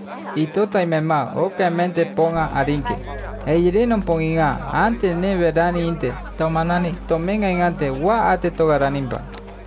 Y tota y mema, obviamente ponga arinque. Eirino ponga, antes ne verani inte, tomanani, tomenga ingante, wa ate togaranimba.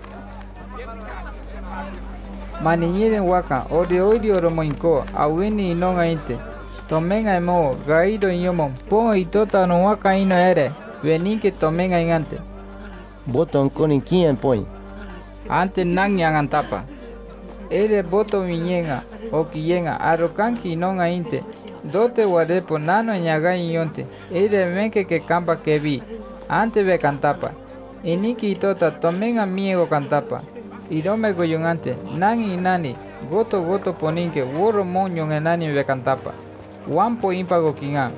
Maniñiren waka, orio romoinko, awini inonga inte. Tomenga emo, gairo inyomon, pon y tota no waka ino ere, veninque tomenga ingante. Boton con quien pon. Ante nang antapa. Ere boto miñenga, o quienga, arrocanqui non inte. Dote guadepo nano ñaga inyonte. Ere menque que campa que vi. Ante ve cantapa. Iniki tota tomenga miego cantapa. Irome goyungante, nang inani, goto poninque, woro moño enani ve cantapa. Wampo impago kingan.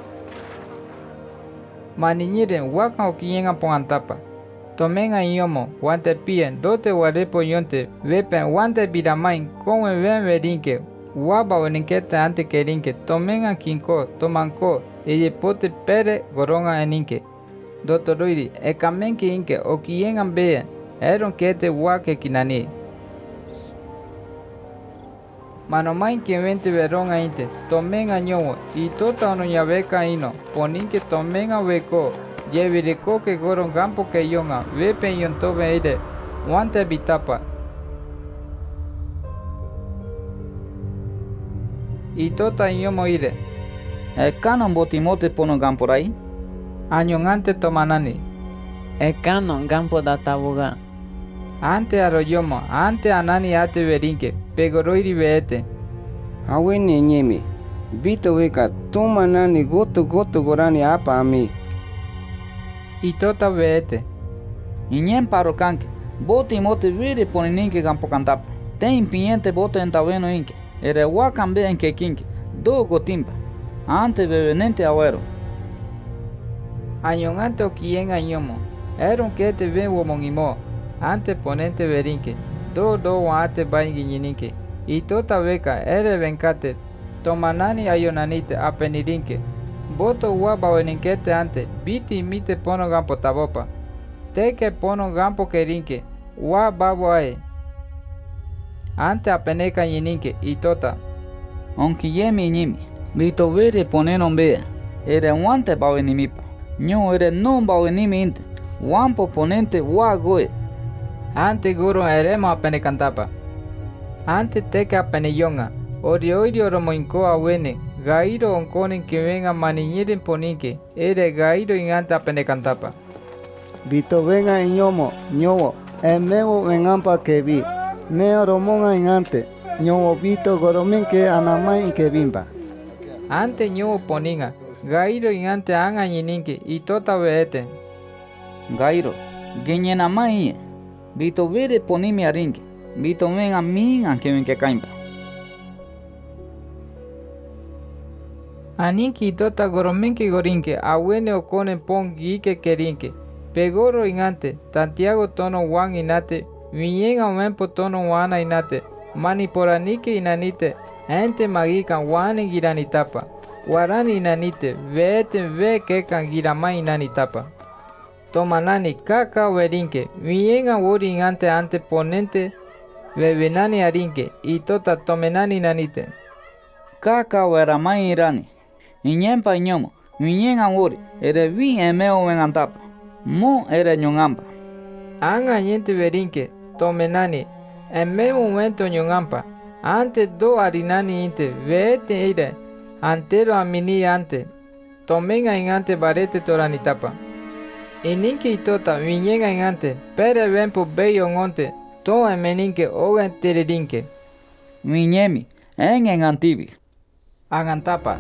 Maniñiren waka o quienga pongantapa. Tomenga iyomo, guante pien, dote guarepo yonte, vepen guante biramain, como ven verinque, guapa veninquete ante querinque, tomenga kinko, tomanko, pote pere goronga eninque. Dotoroiri, ekamenke inque, o kiengan been, eron kete guake kinani. Manomain que vente veronga inte, tomenga ñowo, y tota ono yabeca ino, poninque tomenga beco. Yeviriko que goron campo que yonga, vepen yonto veide, guante bitapa. Y tota yomo ire. Canon botimote pono por ahí. Añongante tomanani. Canon campo da tabuga. Ante arroyomo, ante anani ate verinque, pegoroiri veete. Awene ñemi, vito veka, tomanani goto gorani apa a mí. Y tota veete. Iñen paro canque, bote y mote vire poninque campo cantapa. Ten piente bote en tabeno inque, ere huacambe en quequinque, do gotimpa. Ante bebenente agüero. Añongante o quien añomo, eron que te ven womonimo, ante ponente verinque, do ate bainguiñinique. Y tota beca, ere vencate, tomanani ayonanite apenirinque. Boto guapa veninquete ante, biti mite pono gampo tabopa. Teke pono gampo querinque, gua babo ae. Ante apeneca yininque, y tota. Aunque yemi ñimi, vito vere ponenon vea, ere guante pa venimipa. No ere non pa venimi inte, guampo ponente gua goe. Ante guro eremo apenecantapa. Ante teke apeneyonga, orio romoinco awene. Gairo onconen que venga maniñiren poninque, ere gairo inganta penecantapa. Vito venga ñomo, ñowo, emego vengampa que vi, neo romonga ingante, ñowo vito goromen que anamai que bimba. Ante ñowo poninga, gairo ingante anga ñininque, y tota veete. Gairo, geñenamai, vito vere ponimi arinque, vito venga minga que ven que caimba. Aninki tota goromenki gorinke, awene okone pon guike querinque. Pegoro ingante, Santiago tono wan inate, viñen aumenpo tono wana inate, maniporanike inanite, ente magikan wane giranitapa. Guarani inanite, veete ve kekan girama inanitapa. Tomanani kaka werinke, viñen awori ingante ante ponente, bebenani arinque, y tota tomenani inanite. Kaka weramai irani. Iñen pa ñomo, viñen awori, ere vi emeo vengantapa. Mo ere ñongampa. Anga ñente verinque, tomenani, en me momento ñongampa. Antes do arinani inte, veete ire, antero amini ante. Tomenga ingante barete toranitapa. Ininki itota, viñenga ingante, pere vempo beyo ngonte, to emeninque oga entererinque. Viñemi, en antibi. Agantapa.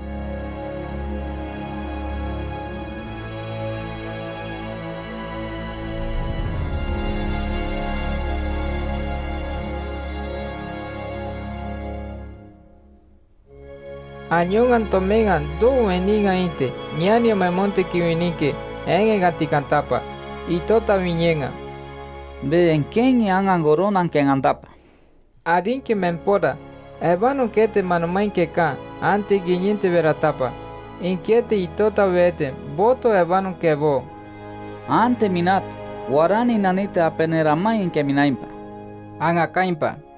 Añongan tomengan do veninga inte, ñanio me monte kiwinique, en gaticantapa, y tota viñenga. Ven ken angan goronan ken antapa. Arinque me empora, evano que te manomain que can, ante guiñente veratapa. Inquiete y tota vete, voto evano que bo. Ante minat, guarani nanite apeneramai en que minaimpa. Anga caimpa.